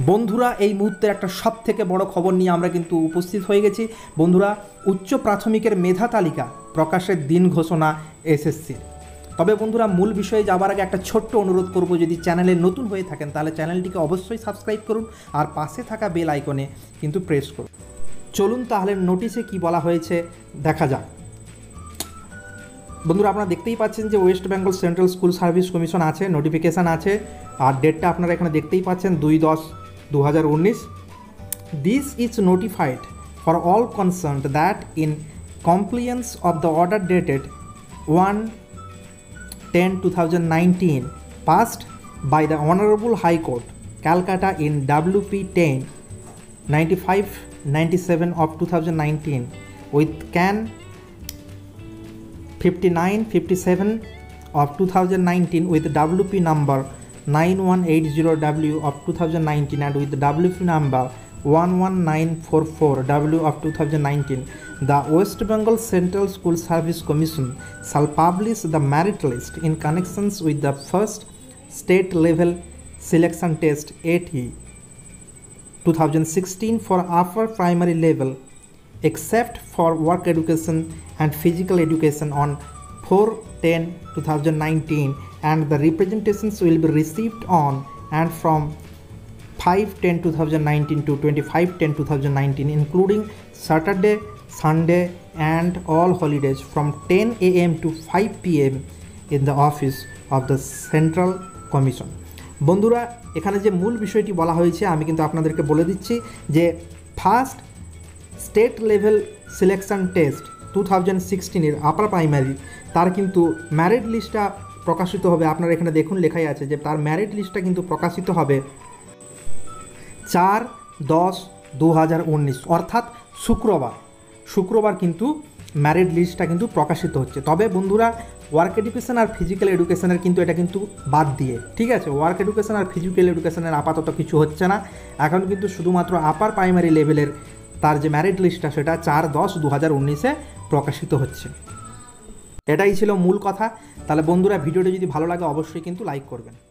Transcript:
বন্ধুরা এই মুহূর্তে একটা সবথেকে বড় খবর নিয়ে আমরা কিন্তু উপস্থিত হয়ে গেছি। বন্ধুরা, উচ্চ প্রাথমিকের মেধা তালিকা প্রকাশের দিন ঘোষণা এসএসসির। তবে বন্ধুরা, মূল বিষয়ে যাবার আগে একটা ছোট্ট অনুরোধ করব, যদি চ্যানেলে নতুন হয়ে থাকেন তাহলে চ্যানেলটিকে অবশ্যই সাবস্ক্রাইব করুন আর পাশে থাকা বেল আইকনে কিন্তু প্রেস করুন। চলুন তাহলে নোটিশে কি বলা হয়েছে দেখা যাক। বন্ধুরা, আপনারা দেখতেই পাচ্ছেন যে west Bengal central school service commission আছে, নোটিফিকেশান আছে, আর ডেটটা আপনারা এখানে দেখতেই পাচ্ছেন 2/10/2019। This is notified for all concerned that in compliance of the order dated 1/10/2019 passed by the Honorable High Court, Calcutta in WP 10/95/97 of 2019 with Can 59/57 of 2019 with WP number 9180W of 2019 and with WP number 11944W of 2019. The West Bengal Central School Service Commission shall publish the merit list in connections with the first state level selection test 8E 2016 for upper primary level, except for work education and physical education on 4/10/2019, and the representations will be received on and from 5/10/2019 to 25/10/2019, including Saturday, Sunday and all holidays from 10 AM to 5 PM in the office of the Central Commission. বন্ধুরা, এখানে যে মূল বিষয়টি বলা হয়েছে আমি কিন্তু আপনাদেরকে বলে দিচ্ছি যে first state level selection test 2016 upper primary, তার কিন্তু ম্যারিট লিস্টটা প্রকাশিত হবে। আপনারা এখানে দেখুন লেখাই আছে যে তার ম্যারিট লিস্টটা কিন্তু প্রকাশিত হবে 4/10/2019 অর্থাৎ শুক্রবার কিন্তু ম্যারিট লিস্টটা কিন্তু প্রকাশিত হচ্ছে। তবে বন্ধুরা, ওয়ার্ক এডুকেশন আর ফিজিক্যাল এডুকেশনের কিন্তু এটা কিন্তু বাদ দিয়ে, ঠিক আছে, ওয়ার্ক এডুকেশন আর ফিজিক্যাল এডুকেশনের আপাতত কিছু হচ্ছে না। এখন কিন্তু শুধুমাত্র আপার প্রাইমারি লেভেলের তার যে ম্যারিট লিস্টটা সেটা 4/10/2019 প্রকাশিত হচ্ছে। এটাই ছিল মূল কথা। তাহলে বন্ধুরা, ভিডিওটি যদি ভালো লাগে অবশ্যই কিন্তু লাইক করবেন।